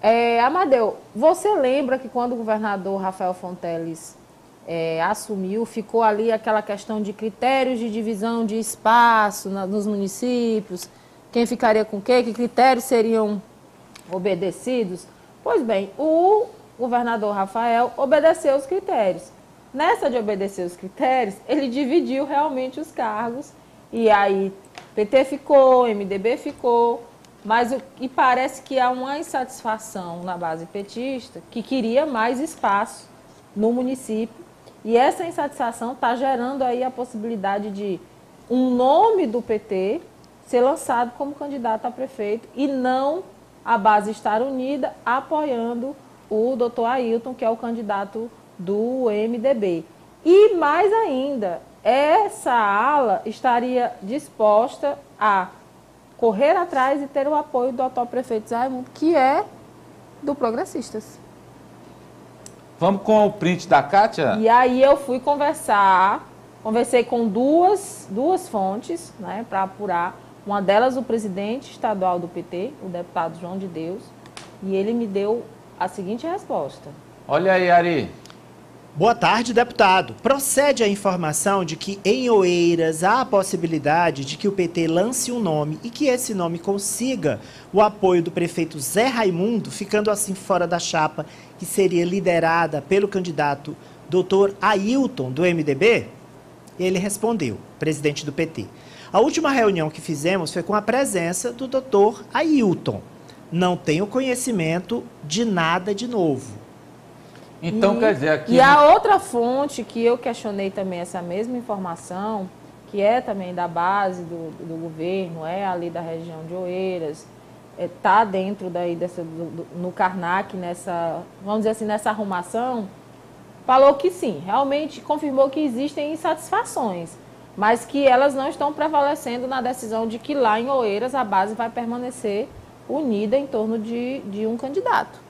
Amadeu, você lembra que quando o governador Rafael Fonteles assumiu, ficou ali aquela questão de critérios de divisão de espaço nos municípios, quem ficaria com quê, que critérios seriam obedecidos? Pois bem, o governador Rafael obedeceu os critérios. Nessa de obedecer os critérios, ele dividiu realmente os cargos, e aí PT ficou, MDB ficou, mas e parece que há uma insatisfação na base petista que queria mais espaço no município, e essa insatisfação está gerando aí a possibilidade de um nome do PT ser lançado como candidato a prefeito e não a base estar unida apoiando o doutor Ailton, que é o candidato do MDB. E mais ainda, essa ala estaria disposta a correr atrás e ter o apoio do atual prefeito Zé Raimundo, que é do Progressistas. Vamos com o print da Kátia? E aí eu fui conversei com duas fontes, né, para apurar. Uma delas, o presidente estadual do PT, o deputado João de Deus, e ele me deu a seguinte resposta. Olha aí, Ari. Boa tarde, deputado. Procede a informação de que em Oeiras há a possibilidade de que o PT lance um nome e que esse nome consiga o apoio do prefeito Zé Raimundo, ficando assim fora da chapa que seria liderada pelo candidato Dr. Ailton, do MDB? Ele respondeu, presidente do PT. A última reunião que fizemos foi com a presença do Dr. Ailton. Não tenho conhecimento de nada de novo. Então, quer dizer, aqui... E a outra fonte que eu questionei também essa mesma informação, que é também da base do governo, é ali da região de Oeiras, está dentro daí no Karnak, vamos dizer assim, nessa arrumação, falou que sim, realmente confirmou que existem insatisfações, mas que elas não estão prevalecendo na decisão de que lá em Oeiras a base vai permanecer unida em torno de um candidato.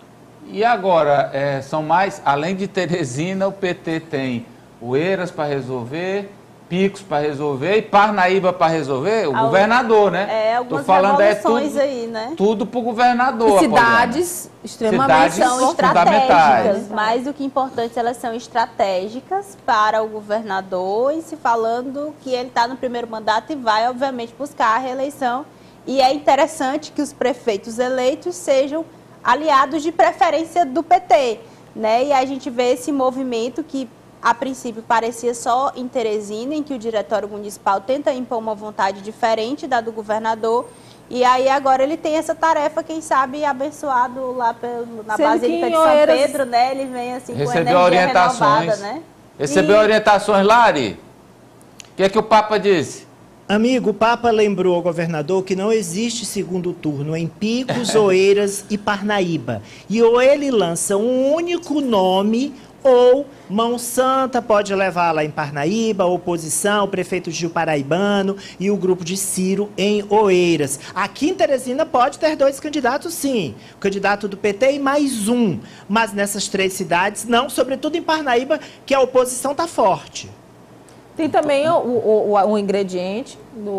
E agora, são mais, além de Teresina, o PT tem Oeiras para resolver, Picos para resolver e Parnaíba para resolver, o governador, né? Algumas revoluções aí, né? Tudo para o governador. E cidades extremamente são estratégicas. Mais do que importantes, elas são estratégicas para o governador, e se falando que ele está no primeiro mandato e vai, obviamente, buscar a reeleição. E é interessante que os prefeitos eleitos sejam aliados de preferência do PT, né? E a gente vê esse movimento que, a princípio, parecia só em Teresina, em que o Diretório Municipal tenta impor uma vontade diferente da do governador, e aí agora ele tem essa tarefa, quem sabe, abençoado lá na Basílica de São Pedro, né? Ele vem assim com energia renovada, né? Recebeu orientações, Lari? O que é que o Papa disse? Amigo, o Papa lembrou ao governador que não existe segundo turno em Picos, Oeiras e Parnaíba. E ou ele lança um único nome, ou Mão Santa pode levar lá em Parnaíba, a oposição, o prefeito Gil Paraibano e o grupo de Ciro em Oeiras. Aqui em Teresina pode ter 2 candidatos, sim. O candidato do PT e mais um. Mas nessas 3 cidades, não, sobretudo em Parnaíba, que a oposição está forte. Tem também o ingrediente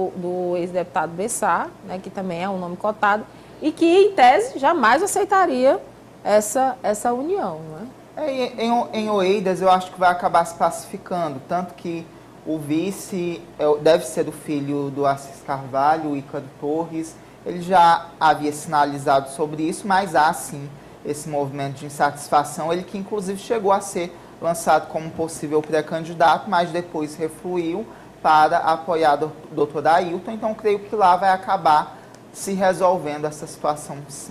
do ex-deputado Bessar, né, que também é um nome cotado, e que, em tese, jamais aceitaria essa união. Né? Em Oeiras, eu acho que vai acabar se pacificando, tanto que o vice deve ser do filho do Assis Carvalho, o Ícaro Torres. Ele já havia sinalizado sobre isso, mas há, sim, esse movimento de insatisfação, ele que, inclusive, chegou a ser lançado como possível pré-candidato, mas depois refluiu para apoiar o doutor Ailton. Então, creio que lá vai acabar se resolvendo essa situação, sim.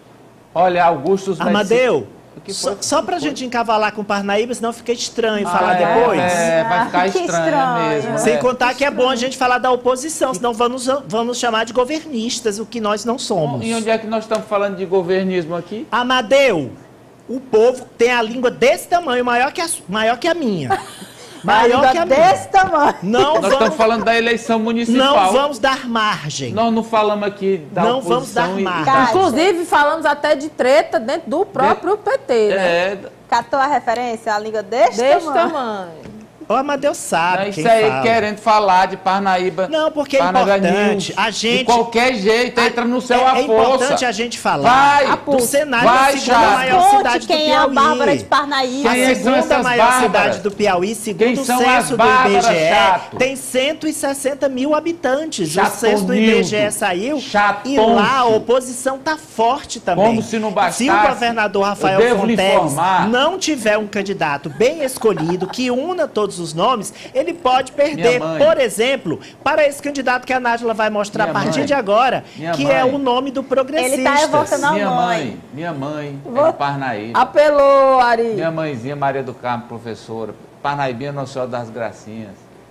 Olha, Augusto... Amadeu, só para a gente encavalar com Parnaíba, senão fica estranho falar depois. Vai ficar estranho mesmo. Sem contar que é bom a gente falar da oposição, senão vamos chamar de governistas, o que nós não somos. E onde é que nós estamos falando de governismo aqui? Amadeu, o povo tem a língua desse tamanho, maior que a minha. Maior que a minha. Desse tamanho. Nós estamos falando da eleição municipal. Não vamos dar margem. Nós não falamos aqui da não oposição. Vamos dar margem. Inclusive, falamos até de treta dentro do próprio PT, né? Catou a referência? A língua desse tamanho. O Amadeu sabe Isso quem aí fala. querendo falar de Parnaíba. Não, porque é Parnaíba importante. News. A gente... De qualquer jeito, entra no céu é a força. importante a gente falar do cenário da segunda maior cidade do quem Piauí. é a Bárbara de Parnaíba. A segunda maior cidade do Piauí, segundo o censo do IBGE, tem 160 mil habitantes. O censo do IBGE saiu e lá a oposição está forte também. Como se não bastasse. Se o governador Rafael Fonteles não tiver um candidato bem escolhido, que una todos os nomes, ele pode perder, por exemplo, para esse candidato que a Nájila vai mostrar a partir de agora, que é o nome do Progressistas. Ele está evocando a mãe. Minha mãe é de Parnaíba. Apelou, Ari. Minha mãezinha, Maria do Carmo, professora. Parnaibinha, Nossa Senhora das Gracinhas.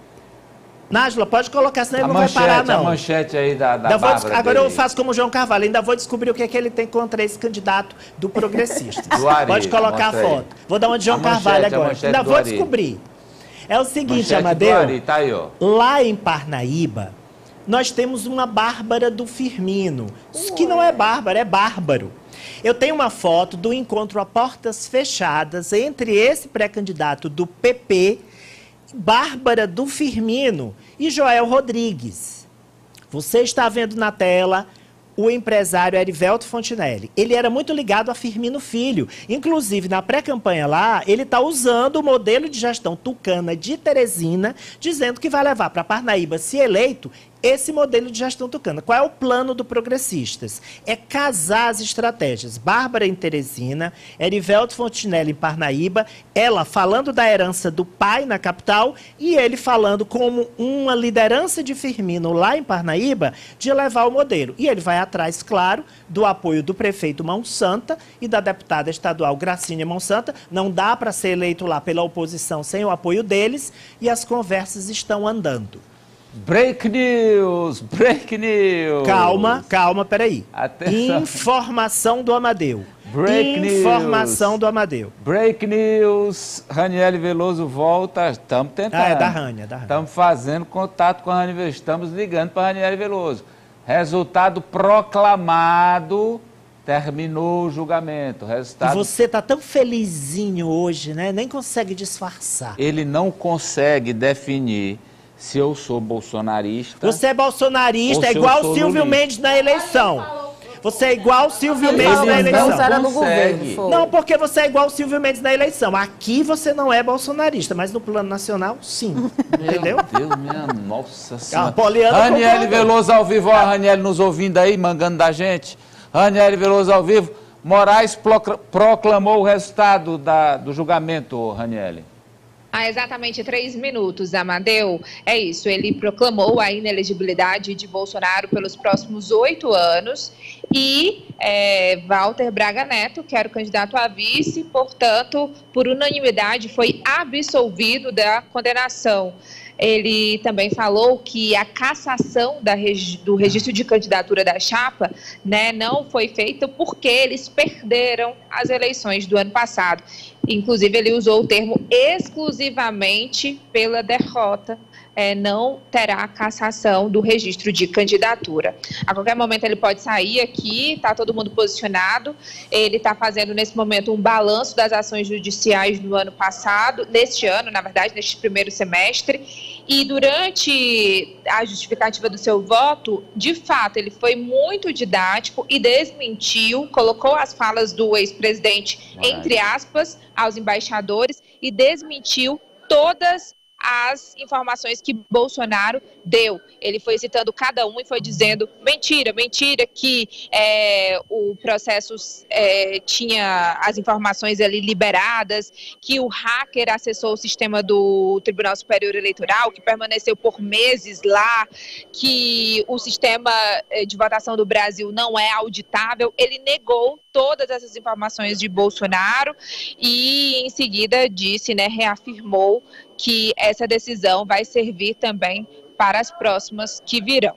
Nájila, pode colocar, senão ele não vai parar, não. A manchete aí da Bárbara. Agora eu faço como o João Carvalho, ainda vou descobrir o que é que ele tem contra esse candidato do Progressistas. Do Ari, pode colocar a foto. Vou dar uma de João Carvalho agora. Ainda vou descobrir. É o seguinte, Amadeu, tá aí, ó. lá em Parnaíba, nós temos uma Bárbara do Firmino, que não é Bárbara, é Bárbaro. Eu tenho uma foto do encontro a portas fechadas entre esse pré-candidato do PP, Bárbara do Firmino e Joel Rodrigues. Você está vendo na tela o empresário Erivelto Fontinelli. Ele era muito ligado a Firmino Filho. Inclusive, na pré-campanha lá, ele está usando o modelo de gestão tucana de Teresina, dizendo que vai levar para Parnaíba, se eleito, esse modelo de gestão tucana. Qual é o plano do Progressistas? É casar as estratégias. Bárbara em Teresina, Erivelto Fontinelli em Parnaíba, ela falando da herança do pai na capital e ele falando como uma liderança de Firmino lá em Parnaíba de levar o modelo. E ele vai atrás, claro, do apoio do prefeito Mão Santa e da deputada estadual Gracínia Mão Santa. Não dá para ser eleito lá pela oposição sem o apoio deles e as conversas estão andando. Break news, break news. Calma, peraí. Atenção. Informação do Amadeu. Informação do Amadeu. Break news, Raniele Veloso volta, estamos tentando. É da Rania. Estamos fazendo contato com a Raniele Veloso, estamos ligando para a Raniele Veloso. Resultado proclamado, terminou o julgamento. Resultado... E você tá tão felizinho hoje, né? Nem consegue disfarçar. Ele não consegue definir se eu sou bolsonarista. Você é bolsonarista, é igual o Silvio Mendes na eleição. Você é igual o Silvio Mendes na eleição. Não, era no governo, foi. Não, porque você é igual o Silvio Mendes na eleição. Aqui você não é bolsonarista, mas no plano nacional, sim. Entendeu? Meu Deus, minha nossa senhora. Raniele Veloso ao vivo, ó, a Raniele nos ouvindo aí, mangando da gente. Raniele Veloso ao vivo. Moraes proclamou o resultado do julgamento, Raniele. Há exatamente 3 minutos, Amadeu. É isso, ele proclamou a inelegibilidade de Bolsonaro pelos próximos 8 anos e Walter Braga Neto, que era o candidato a vice, portanto, por unanimidade, foi absolvido da condenação. Ele também falou que a cassação do registro de candidatura da chapa, né, não foi feita porque eles perderam as eleições do ano passado. Inclusive, ele usou o termo exclusivamente pela derrota. Não terá cassação do registro de candidatura. A qualquer momento ele pode sair aqui, está todo mundo posicionado. Ele está fazendo nesse momento um balanço das ações judiciais do ano passado, neste ano, na verdade, neste primeiro semestre. E durante a justificativa do seu voto, de fato, ele foi muito didático e desmentiu, colocou as falas do ex-presidente, entre aspas, aos embaixadores e desmentiu todas as informações que Bolsonaro deu. Ele foi citando cada um e foi dizendo mentira que o processo tinha as informações ali liberadas, que o hacker acessou o sistema do Tribunal Superior Eleitoral, que permaneceu por meses lá, que o sistema de votação do Brasil não é auditável. Ele negou todas essas informações de Bolsonaro e em seguida disse, né, reafirmou que essa decisão vai servir também para as próximas que virão.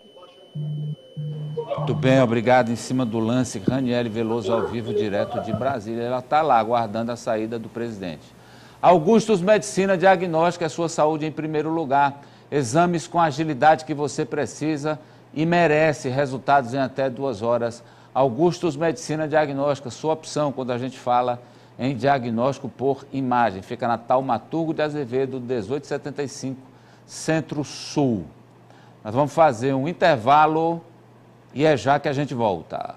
Muito bem, obrigado. Em cima do lance, Raniele Veloso ao vivo, direto de Brasília. Ela está lá, aguardando a saída do presidente. Augustus Medicina diagnóstica a sua saúde em primeiro lugar. Exames com a agilidade que você precisa e merece. Resultados em até 2 horas. Augustus Medicina diagnóstica, sua opção quando a gente fala em diagnóstico por imagem. Fica na Taumaturgo de Azevedo, 1875, Centro-Sul. Nós vamos fazer um intervalo e é já que a gente volta.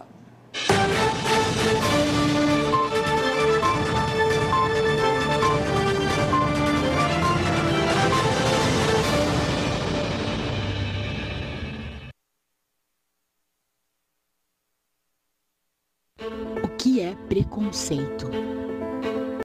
O que é preconceito?